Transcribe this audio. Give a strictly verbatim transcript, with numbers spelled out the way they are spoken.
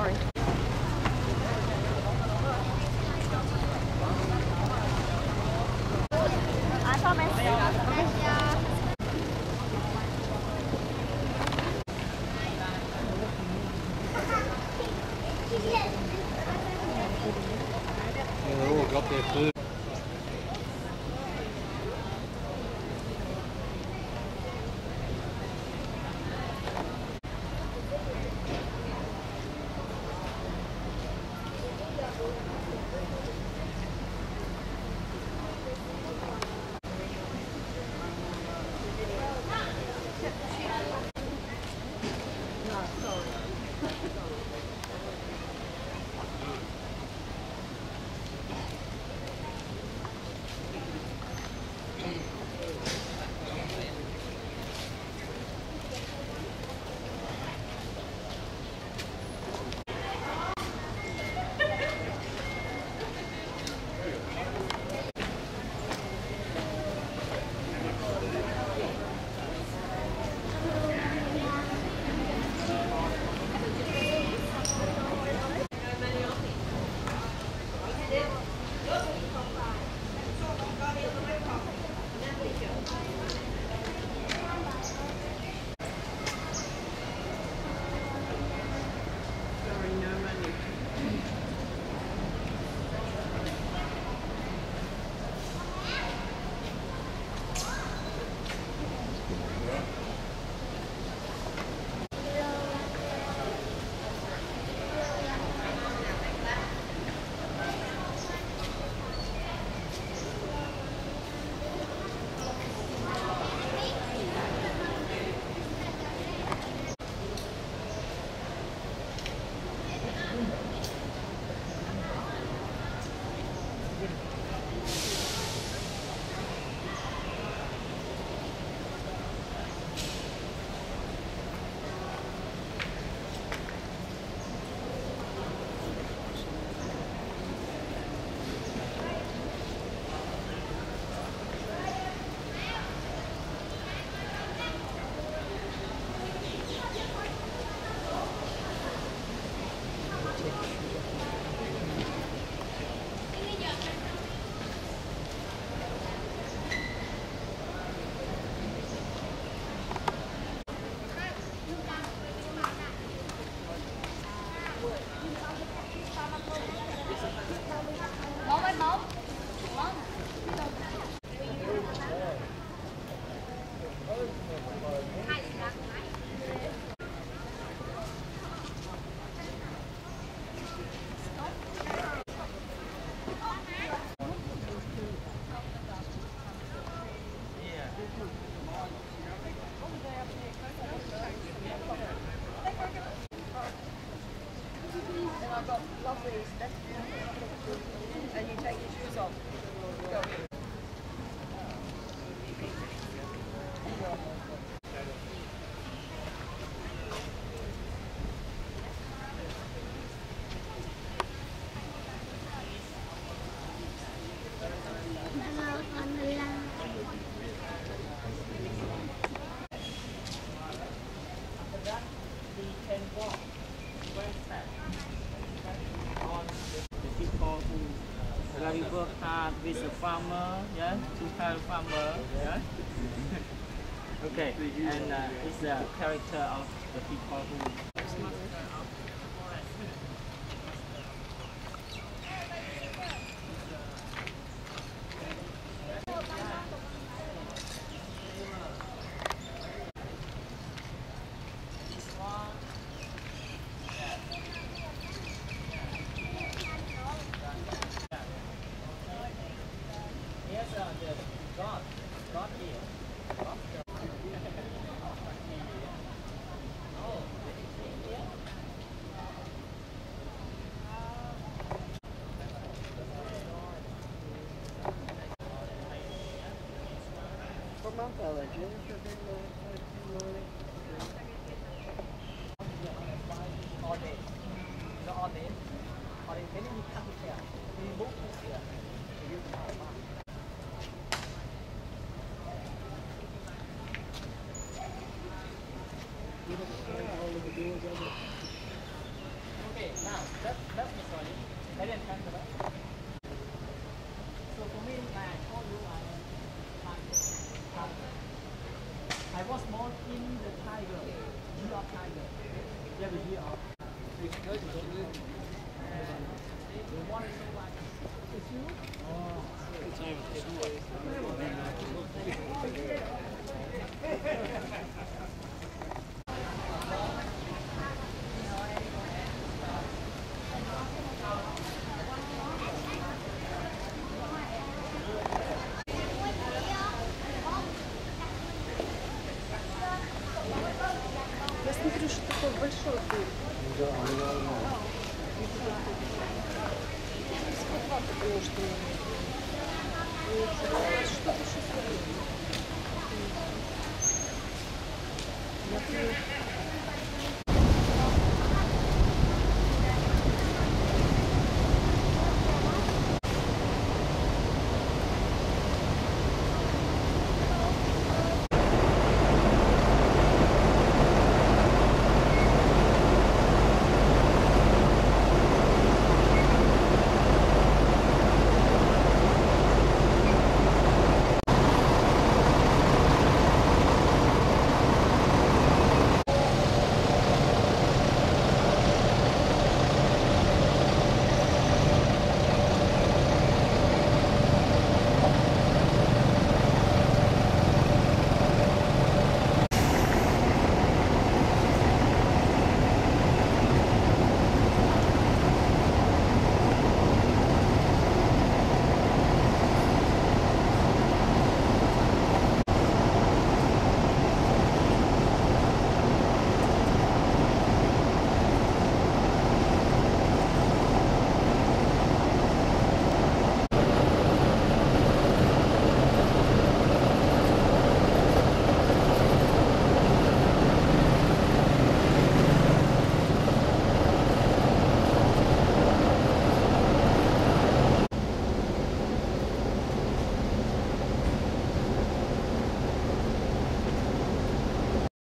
sorry. I promise. Oh, got their food. And you take your shoes off. Go. Very work hard with the farmer, yeah, to help farmer, yeah. Okay, and uh, it's the character of the people who. God, God here. God here. Oh, here? From Mount Village, is All day. The all day. All day. Then you come here. You move to here. You use the power. Okay. That, that's the story. I didn't cancel it. So for me, like I told you, I, I, I was born in the tiger, year of tiger. Yeah, the year of. The one is so like, it's you? Oh, it's Я смотрю, что такой большой фильм. Да, потому что что